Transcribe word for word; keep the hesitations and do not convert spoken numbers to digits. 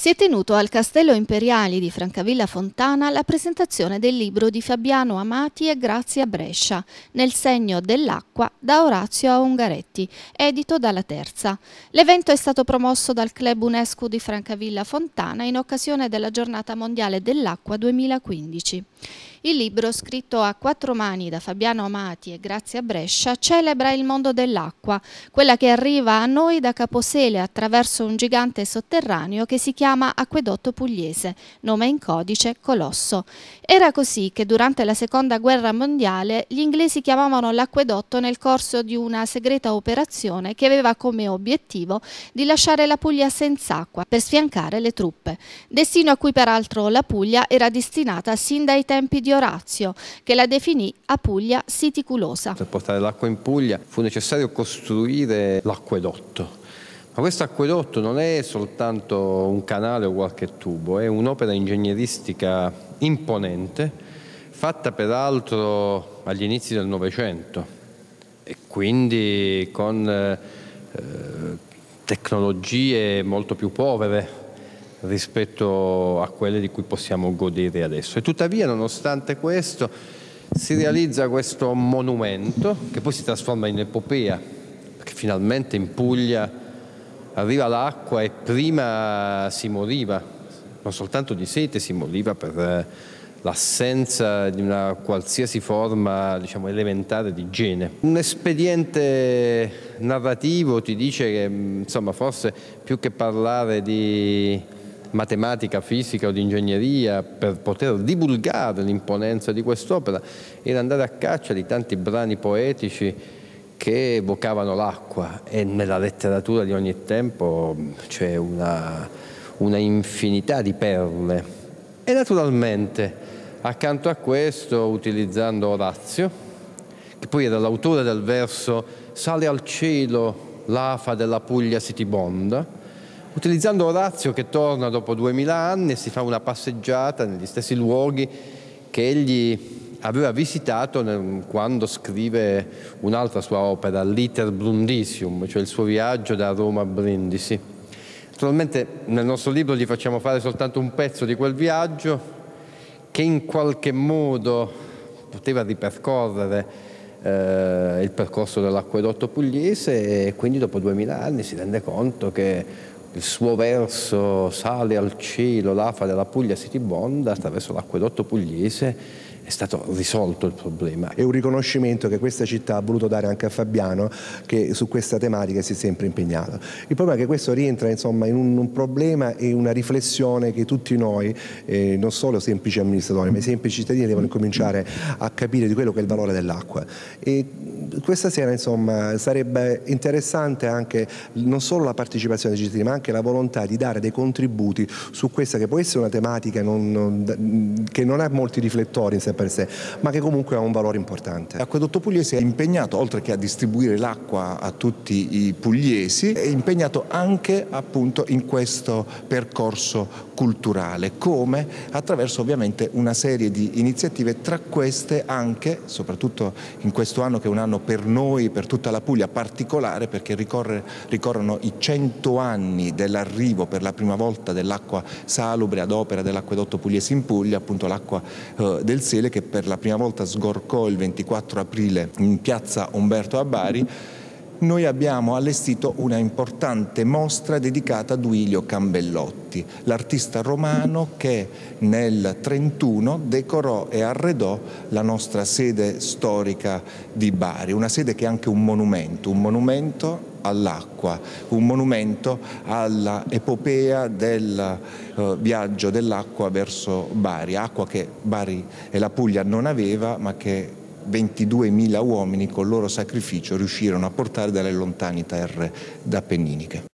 Si è tenuto al Castello Imperiali di Francavilla Fontana la presentazione del libro di Fabiano Amati e Grazia Brescia, Nel segno dell'acqua, da Orazio a Ungaretti, edito dalla Terza. L'evento è stato promosso dal Club UNESCO di Francavilla Fontana in occasione della Giornata Mondiale dell'Acqua duemilaquindici. Il libro, scritto a quattro mani da Fabiano Amati e Grazia Brescia, celebra il mondo dell'acqua, quella che arriva a noi da Caposele attraverso un gigante sotterraneo che si chiama Acquedotto Pugliese, nome in codice Colosso. Era così che durante la Seconda Guerra Mondiale gli inglesi chiamavano l'acquedotto nel corso di una segreta operazione che aveva come obiettivo di lasciare la Puglia senza acqua per sfiancare le truppe, destino a cui peraltro la Puglia era destinata sin dai tempi di Orazio, che la definì Apulia siticulosa. Per portare l'acqua in Puglia fu necessario costruire l'acquedotto, ma questo acquedotto non è soltanto un canale o qualche tubo, è un'opera ingegneristica imponente, fatta peraltro agli inizi del Novecento e quindi con eh, tecnologie molto più povere rispetto a quelle di cui possiamo godere adesso. E tuttavia, nonostante questo, si realizza questo monumento che poi si trasforma in epopea, perché finalmente in Puglia arriva l'acqua e prima si moriva, non soltanto di sete, si moriva per l'assenza di una qualsiasi forma, diciamo, elementare di igiene. Un espediente narrativo ti dice che, insomma, forse più che parlare di matematica, fisica o di ingegneria per poter divulgare l'imponenza di quest'opera era andare a caccia di tanti brani poetici che evocavano l'acqua, e nella letteratura di ogni tempo c'è una, una infinità di perle. E naturalmente accanto a questo, utilizzando Orazio, che poi era l'autore del verso "Sale al cielo l'afa della Puglia sitibonda", utilizzando Orazio che torna dopo duemila anni e si fa una passeggiata negli stessi luoghi che egli aveva visitato quando scrive un'altra sua opera, l'Iter Brundisium, cioè il suo viaggio da Roma a Brindisi. Naturalmente nel nostro libro gli facciamo fare soltanto un pezzo di quel viaggio che in qualche modo poteva ripercorrere eh, il percorso dell'acquedotto pugliese, e quindi dopo duemila anni si rende conto che il suo verso "Sale al cielo l'afa della Puglia sitibonda", attraverso l'acquedotto pugliese è stato risolto il problema. È un riconoscimento che questa città ha voluto dare anche a Fabiano, che su questa tematica si è sempre impegnato. Il problema è che questo rientra, insomma, in un, un problema e una riflessione che tutti noi, eh, non solo semplici amministratori, ma i semplici cittadini, devono cominciare a capire di quello che è il valore dell'acqua. E questa sera, insomma, sarebbe interessante anche non solo la partecipazione dei cittadini, ma anche la volontà di dare dei contributi su questa che può essere una tematica non, non, che non ha molti riflettori in sé per sé, ma che comunque ha un valore importante. L'acquedotto pugliese è impegnato, oltre che a distribuire l'acqua a tutti i pugliesi, è impegnato anche appunto in questo percorso culturale, come attraverso ovviamente una serie di iniziative, tra queste anche, soprattutto in questo anno che è un anno per noi, per tutta la Puglia particolare, perché ricorre, ricorrono i cento anni dell'arrivo per la prima volta dell'acqua salubre ad opera dell'acquedotto pugliese in Puglia, appunto l'acqua eh, del Sele, che per la prima volta sgorcò il ventiquattro aprile in piazza Umberto a Bari. Noi abbiamo allestito una importante mostra dedicata a Duilio Cambellotti, l'artista romano che nel trentuno decorò e arredò la nostra sede storica di Bari, una sede che è anche un monumento, un monumento all'acqua, un monumento all'epopea del uh, viaggio dell'acqua verso Bari, acqua che Bari e la Puglia non aveva, ma che ventiduemila uomini col loro sacrificio riuscirono a portare dalle lontane terre appenniniche.